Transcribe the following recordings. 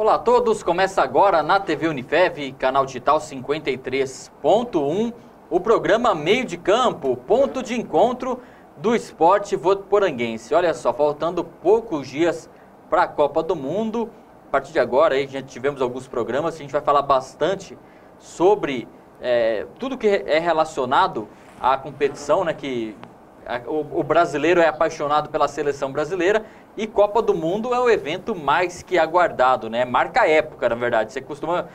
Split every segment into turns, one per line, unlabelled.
Olá a todos, começa agora na TV Unifev, canal digital 53.1, o programa Meio de Campo, ponto de encontro do esporte votuporanguense. Olha só, faltando poucos dias para a Copa do Mundo. A partir de agora, aí, gente, tivemos alguns programas, a gente vai falar bastante sobre tudo que é relacionado à competição, né, que o brasileiro é apaixonado pela seleção brasileira e Copa do Mundo é o evento mais que aguardado, né? Marca a época, na verdade. Você costuma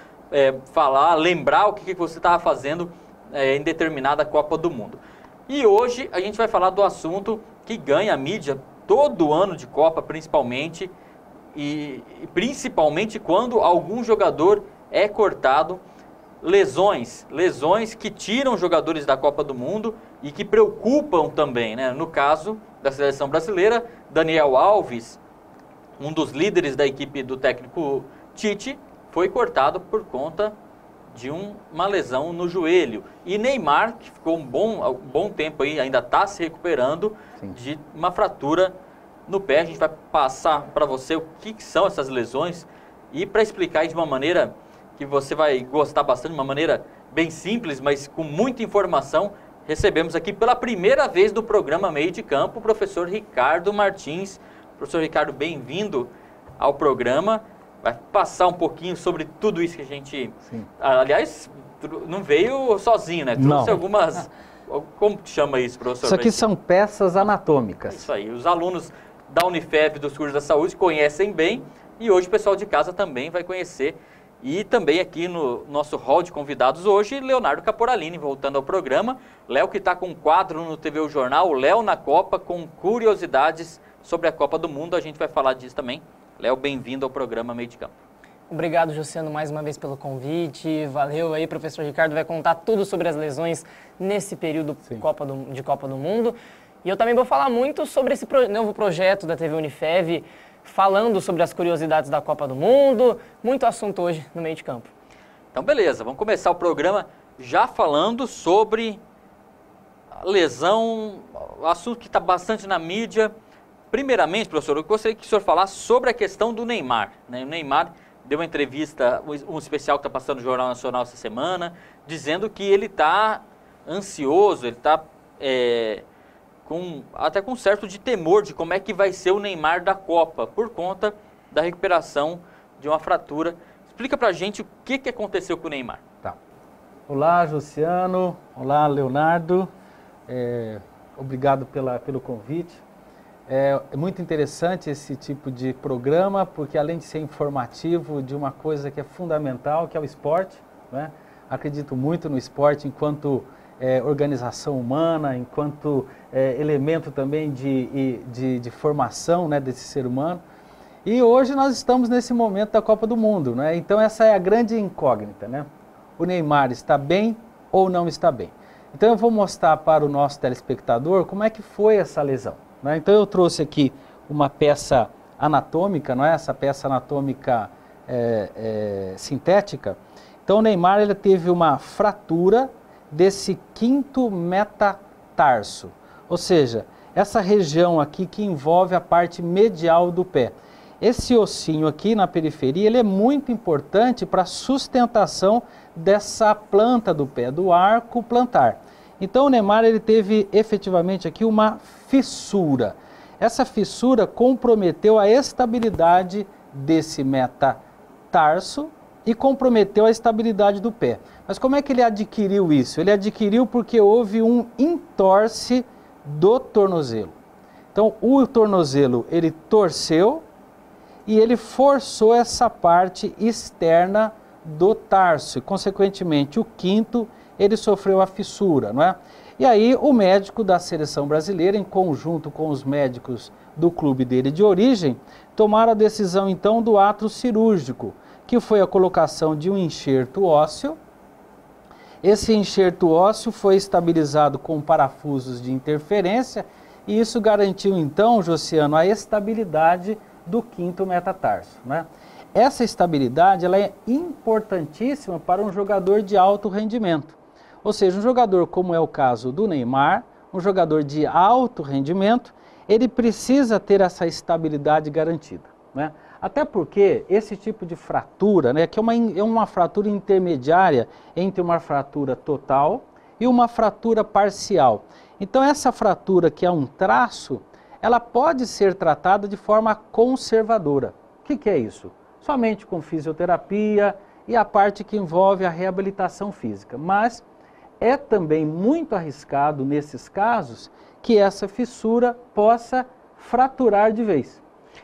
lembrar o que você estava fazendo em determinada Copa do Mundo. E hoje a gente vai falar do assunto que ganha a mídia todo ano de Copa, principalmente, e principalmente quando algum jogador é cortado. Lesões que tiram jogadores da Copa do Mundo e que preocupam também, né? No caso da seleção brasileira, Daniel Alves, um dos líderes da equipe do técnico Tite, foi cortado por conta de uma lesão no joelho. E Neymar, que ficou um bom tempo aí, ainda está se recuperando de uma fratura no pé. A gente vai passar para você o que são essas lesões e para explicar de uma maneira que você vai gostar bastante, de uma maneira bem simples, mas com muita informação. Recebemos aqui pela primeira vez do programa Meio de Campo o professor Ricardo Martins. Professor Ricardo, bem-vindo ao programa. Vai passar um pouquinho sobre tudo isso que a gente... Aliás, não veio sozinho, né? Trouxe algumas... Como chama isso, professor?
Isso aqui são peças anatômicas.
Isso aí. Os alunos da Unifev, dos cursos da saúde, conhecem bem. E hoje o pessoal de casa também vai conhecer. E também aqui no nosso hall de convidados hoje, Leonardo Caporalini, voltando ao programa. Léo que está com um quadro no TV O Jornal, Léo na Copa, com curiosidades sobre a Copa do Mundo. A gente vai falar disso também. Léo, bem-vindo ao programa Meio de Campo.
Obrigado, Josiano, mais uma vez pelo convite. Valeu aí, professor Ricardo vai contar tudo sobre as lesões nesse período de Copa do Mundo. E eu também vou falar muito sobre esse novo projeto da TV Unifev, falando sobre as curiosidades da Copa do Mundo, muito assunto hoje no Meio de Campo.
Então, beleza, vamos começar o programa já falando sobre a lesão, assunto que está bastante na mídia. Primeiramente, professor, eu gostaria que o senhor falasse sobre a questão do Neymar, né? O Neymar deu uma entrevista, um especial que está passando no Jornal Nacional essa semana, dizendo que ele está ansioso, ele está até com um certo de temor de como é que vai ser o Neymar da Copa, por conta da recuperação de uma fratura. Explica pra gente o que aconteceu com o Neymar.
Tá. Olá, Josiano. Olá, Leonardo. Obrigado pelo convite. É muito interessante esse tipo de programa, porque além de ser informativo de uma coisa que é fundamental, que é o esporte, né? Acredito muito no esporte enquanto organização humana, enquanto elemento também de formação, né, desse ser humano. E hoje nós estamos nesse momento da Copa do Mundo, né? Então essa é a grande incógnita, né? O Neymar está bem ou não está bem? Então eu vou mostrar para o nosso telespectador como é que foi essa lesão, né? Então eu trouxe aqui uma peça anatômica, não é? Essa peça anatômica sintética. Então o Neymar ele teve uma fratura desse quinto metatarso, ou seja, essa região aqui que envolve a parte medial do pé. Esse ossinho aqui na periferia, ele é muito importante para a sustentação dessa planta do pé, do arco plantar. Então o Neymar ele teve efetivamente aqui uma fissura. Essa fissura comprometeu a estabilidade desse metatarso e comprometeu a estabilidade do pé. Mas como é que ele adquiriu isso? Ele adquiriu porque houve um entorse do tornozelo. Então o tornozelo ele torceu e ele forçou essa parte externa do tarso. E, consequentemente, o quinto ele sofreu a fissura, não é? E aí o médico da seleção brasileira, em conjunto com os médicos do clube dele de origem, tomaram a decisão então do ato cirúrgico, que foi a colocação de um enxerto ósseo. Esse enxerto ósseo foi estabilizado com parafusos de interferência e isso garantiu então, Josiano, a estabilidade do quinto metatarso, né? Essa estabilidade ela é importantíssima para um jogador de alto rendimento. Ou seja, um jogador como é o caso do Neymar, um jogador de alto rendimento, ele precisa ter essa estabilidade garantida, né? Até porque esse tipo de fratura, né, que é uma fratura intermediária entre uma fratura total e uma fratura parcial. Então essa fratura, que é um traço, ela pode ser tratada de forma conservadora. O que é isso? Somente com fisioterapia e a parte que envolve a reabilitação física. Mas é também muito arriscado nesses casos que essa fissura possa fraturar de vez.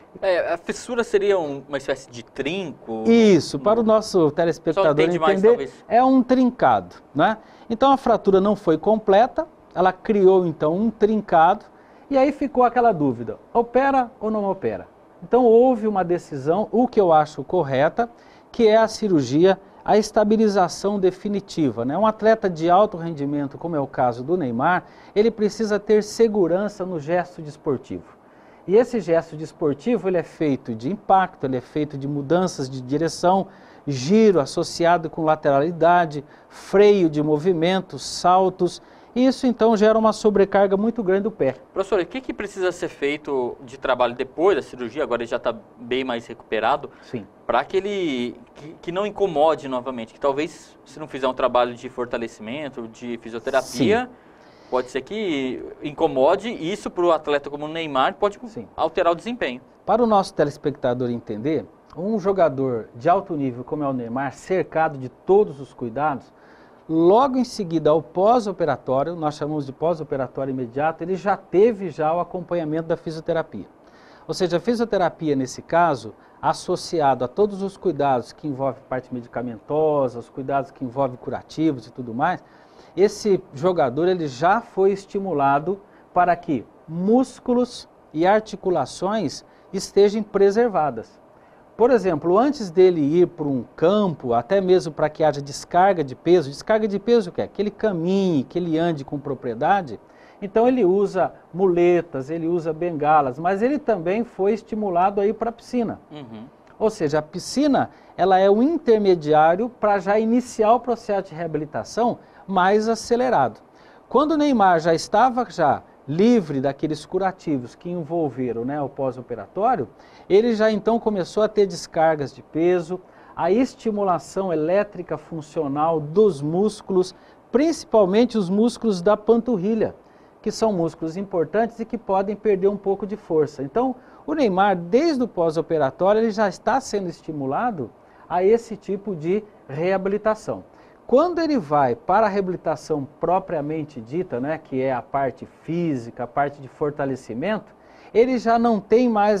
A fissura seria uma espécie de trinco?
Isso, para o nosso telespectador entender, é um trincado, né? Então a fratura não foi completa, ela criou então um trincado e aí ficou aquela dúvida, opera ou não opera? Então houve uma decisão, o que eu acho correta, que é a cirurgia, a estabilização definitiva, né? Um atleta de alto rendimento, como é o caso do Neymar, ele precisa ter segurança no gesto desportivo. E esse gesto desportivo, ele é feito de impacto, ele é feito de mudanças de direção, giro associado com lateralidade, freio de movimento, saltos. Isso então gera uma sobrecarga muito grande do pé.
Professor, o que precisa ser feito de trabalho depois da cirurgia? Agora ele já está bem mais recuperado.
Sim.
Para que ele que não incomode novamente, que talvez se não fizer um trabalho de fortalecimento, de fisioterapia, sim, pode ser que incomode, e isso para o atleta como o Neymar pode, sim, alterar o desempenho.
Para o nosso telespectador entender, um jogador de alto nível como é o Neymar, cercado de todos os cuidados, logo em seguida ao pós-operatório, nós chamamos de pós-operatório imediato, ele já teve o acompanhamento da fisioterapia. Ou seja, a fisioterapia nesse caso, associado a todos os cuidados que envolvem parte medicamentosa, os cuidados que envolvem curativos e tudo mais, esse jogador ele já foi estimulado para que músculos e articulações estejam preservadas. Por exemplo, antes dele ir para um campo, até mesmo para que haja descarga de peso o que é? Que ele caminhe, que ele ande com propriedade, então ele usa muletas, ele usa bengalas, mas ele também foi estimulado a ir para a piscina. Uhum. Ou seja, a piscina ela é o intermediário para já iniciar o processo de reabilitação mais acelerado. Quando o Neymar já estava livre daqueles curativos que envolveram, né, o pós-operatório, ele já então começou a ter descargas de peso, a estimulação elétrica funcional dos músculos, principalmente os músculos da panturrilha, que são músculos importantes e que podem perder um pouco de força. Então, o Neymar, desde o pós-operatório, ele já está sendo estimulado a esse tipo de reabilitação. Quando ele vai para a reabilitação propriamente dita, né, que é a parte física, a parte de fortalecimento, ele já não tem mais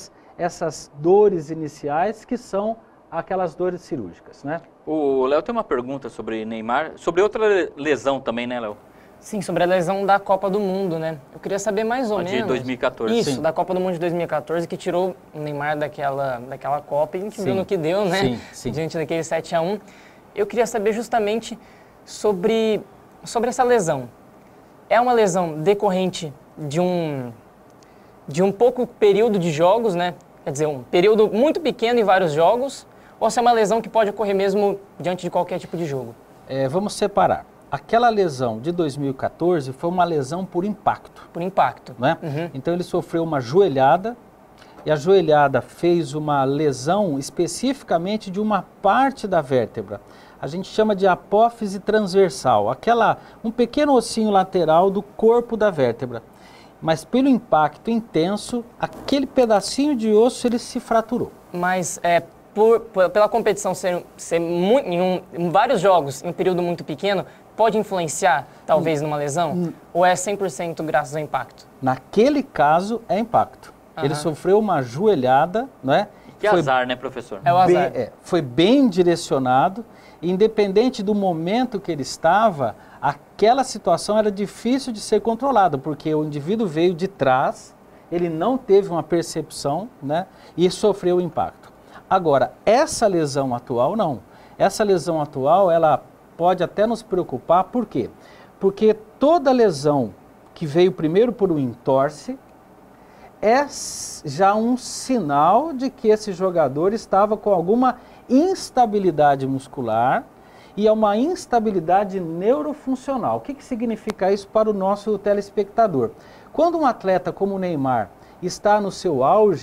essas dores iniciais que são aquelas dores cirúrgicas, né?
O Léo tem uma pergunta sobre Neymar, sobre outra lesão também, né, Léo?
Sim, sobre a lesão da Copa do Mundo, né? Eu queria saber mais ou menos...
De 2014.
Isso,
sim,
da Copa do Mundo de 2014, que tirou o Neymar daquela Copa e que deu no que deu, né?
Sim, sim.
Diante daquele 7-1. Eu queria saber justamente sobre essa lesão. É uma lesão decorrente de um pouco período de jogos, né? Quer dizer, um período muito pequeno em vários jogos, ou se é uma lesão que pode ocorrer mesmo diante de qualquer tipo de jogo?
Vamos separar. Aquela lesão de 2014 foi uma lesão por impacto.
Por impacto.
Né? Uhum. Então ele sofreu uma joelhada, e a joelhada fez uma lesão especificamente de uma parte da vértebra. A gente chama de apófise transversal, um pequeno ossinho lateral do corpo da vértebra. Mas pelo impacto intenso, aquele pedacinho de osso ele se fraturou.
Mas pela competição ser em vários jogos, em um período muito pequeno, pode influenciar, talvez, numa lesão? Ou é 100% graças ao impacto?
Naquele caso, é impacto. Ele sofreu uma joelhada, né?
Que azar, né, professor?
É o azar.
Foi bem direcionado. Independente do momento que ele estava, aquela situação era difícil de ser controlada, porque o indivíduo veio de trás, ele não teve uma percepção, né? E sofreu o impacto. Agora, essa lesão atual, não. Essa lesão atual, ela pode até nos preocupar, por quê? Porque toda lesão que veio primeiro por um entorse, é já um sinal de que esse jogador estava com alguma instabilidade muscular e é uma instabilidade neurofuncional. O que significa isso para o nosso telespectador? Quando um atleta como o Neymar está no seu auge,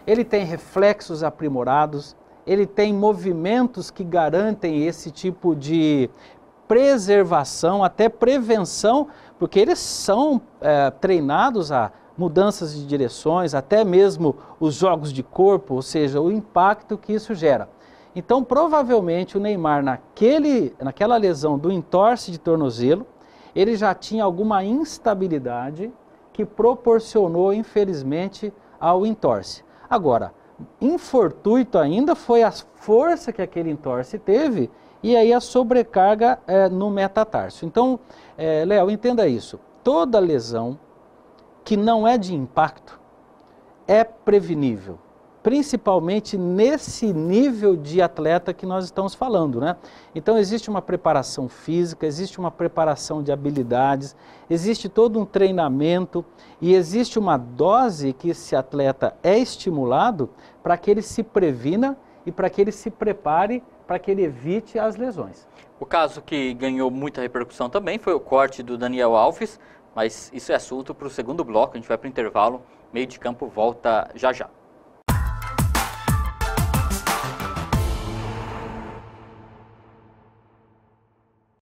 ele tem reflexos aprimorados, ele tem movimentos que garantem esse tipo de preservação, até prevenção, porque eles são treinados a mudanças de direções, até mesmo os jogos de corpo, ou seja, o impacto que isso gera. Então, provavelmente, o Neymar, naquela lesão do entorse de tornozelo, ele já tinha alguma instabilidade que proporcionou, infelizmente, ao entorse. Agora, infortuito ainda foi a força que aquele entorse teve e aí a sobrecarga no metatarso. Então, Léo, entenda isso. Toda lesão que não é de impacto é prevenível, principalmente nesse nível de atleta que nós estamos falando, né? Então existe uma preparação física, existe uma preparação de habilidades, existe todo um treinamento e existe uma dose que esse atleta é estimulado para que ele se previna e para que ele se prepare, para que ele evite as lesões.
O caso que ganhou muita repercussão também foi o corte do Daniel Alves, mas isso é assunto para o segundo bloco, a gente vai para o intervalo, Meio de Campo volta já já.